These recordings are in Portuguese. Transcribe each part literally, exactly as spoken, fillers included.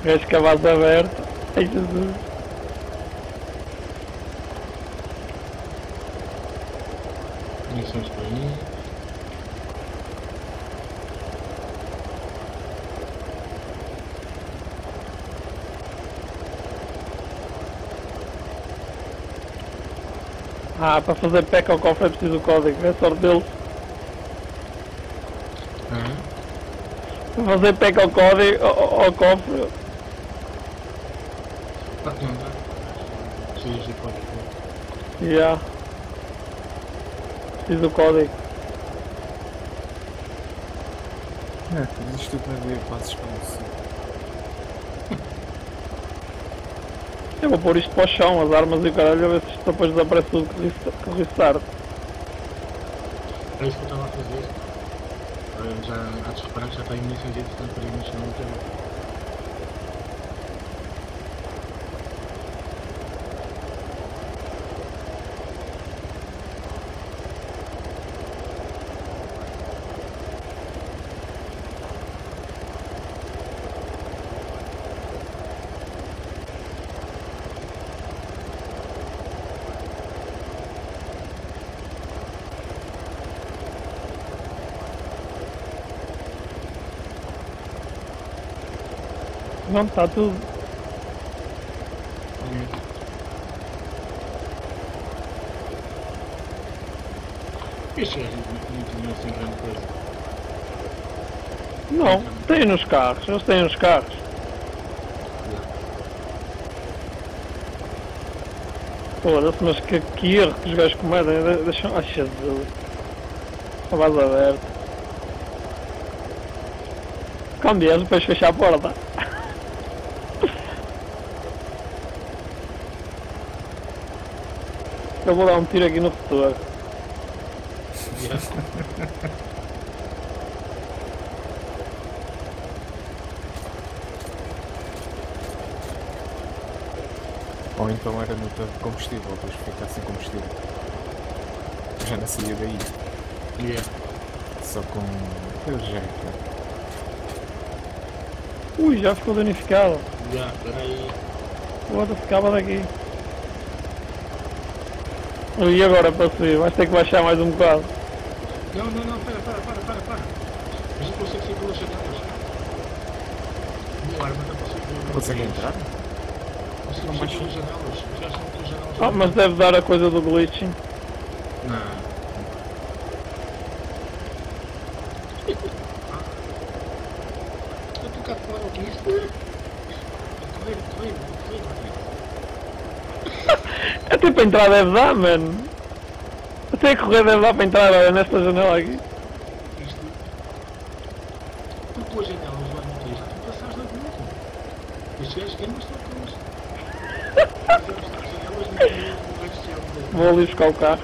Gajo com a base aberta. Ai Jesus. Munições para aí. Ah, para fazer pack ao cofre é preciso o código, é sorte dele. Ah, Para fazer pack ao código, ao, ao cofre. ah, não dá. Precisas de código. Já. Yeah. Preciso do código. É, mas isto tudo não é passos para você. Eu vou pôr isto para o chão, as armas e o caralho, a ver se isto depois desaparece tudo que restart. É isso que eu estava a fazer. Eu já, há de reparar que já está em munições e portanto para ir no chão também. Não, está tudo. Este gajo não tinha assim grande coisa. Não, tem nos carros, eles têm nos carros. Foda-se, mas que, que erro que os gajos cometem, deixam. Ai Jesus. A base aberta. Quando vies, depois fecha a porta. Eu vou dar um tiro aqui no futuro. Yeah. Ou então era no tanto de combustível, depois ficar sem combustível. Já não saía daí. Yeah. Só com. Eu já. Ui, já ficou danificado. Já, espera aí. Foda-se, acaba daqui. E agora para subir? Vais ter que baixar mais um bocado. Não, não, não, para, para, para, para, para. A gente consegue sair pelas janelas. Minha arma não consegue. Consegue entrar? Conseguimos sair pelas janelas. Os gajos estão pelas janelas. Ah, mas deve dar a coisa do glitching. Não. Estou a tocar fora o que é isto? Correr, correr, correr, correr. Até para entrar deve dar, mano. Até correr deve dar para entrar, olha, nesta janela aqui. Isto. Tu com as janelas lá no texto, tu passares na boca. Estes gajos querem mostrar coisas. As janelas não têm o resto de céu. Vou ali buscar o carro.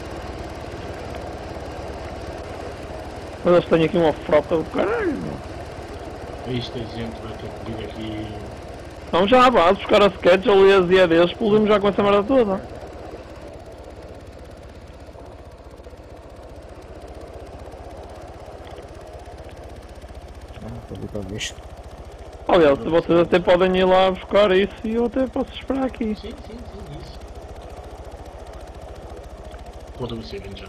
Mas eles têm aqui uma frota do caralho, meu. Isto é gente, vai ter que vir aqui. Vamos já à base, buscar a schedule e as I A Ds, explodimos já com essa merda toda. Ah, estou ali para o bicho. Aliás, vocês até podem ir lá buscar isso e eu até posso esperar aqui. Sim, sim, sim, isso. Pode ser, já.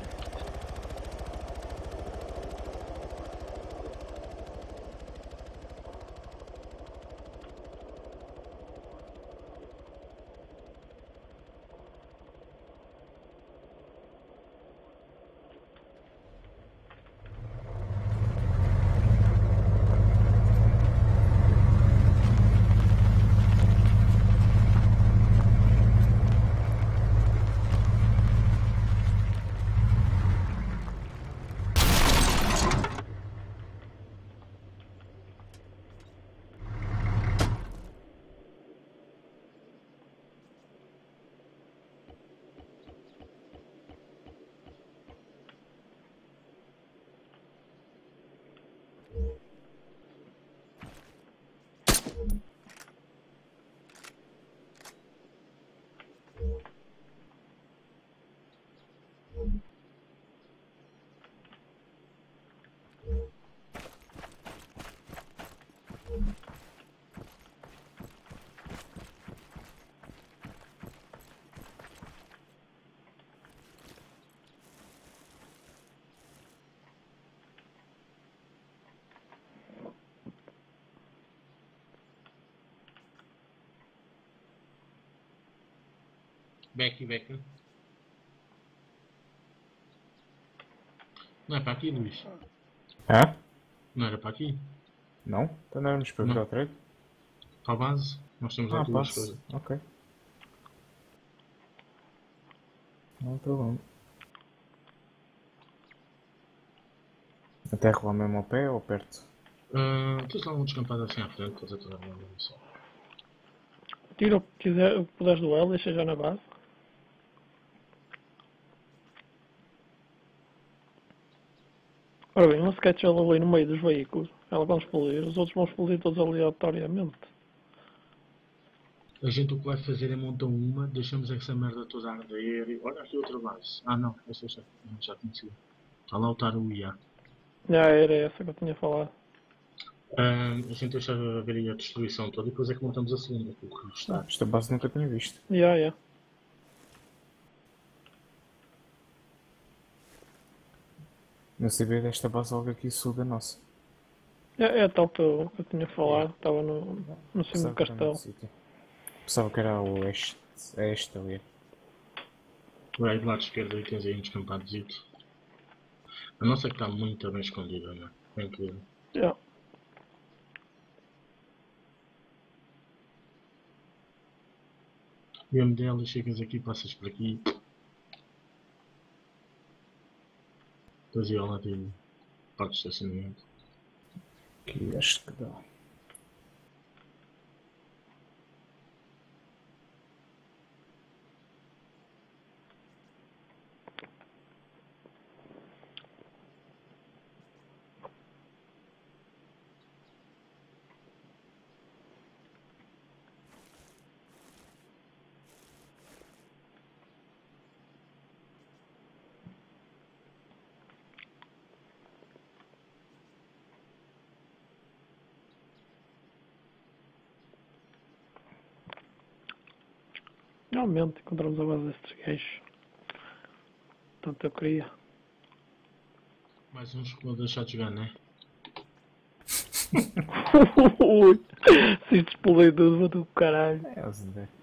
Becky, Becky. Não é para aqui, Luís? Hã? Não era para aqui? Não? Então não éramos para vir Não. ao trade? Para a base? Nós temos lá Ah, duas passe. coisas. Ok. Não há problema. Aterro lá mesmo ao pé ou perto? Uh, tens lá um descampado assim à frente, estás a toda a minha só. Tira o que quiser, o que puderes do L, deixa já na base. Ora bem, uma sketch ali no meio dos veículos. Ela vai explodir, os outros vão explodir todos aleatoriamente. A gente o que vai fazer é montar uma, deixamos essa merda toda a arder e... Olha aqui outra base. Ah não, essa já, já conhecia. Está lá o Taruia. Já era essa que eu tinha falado. Uh, a gente deixa ver aí a destruição toda e depois é que montamos a segunda, com o que está. Ah, esta base nunca tinha visto. Já, já. Não sabia desta base logo aqui sul da nossa. É, é a tal que eu, que eu tinha falado, estava no, no cimo Pensava do que era castelo. noutro sítio. Pensava que era a oeste. A este ali. Por aí do lado esquerdo aí tens aí um descampadozito. A nossa é que está muito bem escondida, não é? É incrível. Já. E a dela, chegas aqui, passas por aqui. Depois ia lá de parte de estacionamento. Aqui acho que dá. Finalmente encontramos a base destes gajos. Tanto eu queria. Mais uns que vão deixar de jogar, não é? Ui, se isto explodir tudo, vou do caralho. É, os de...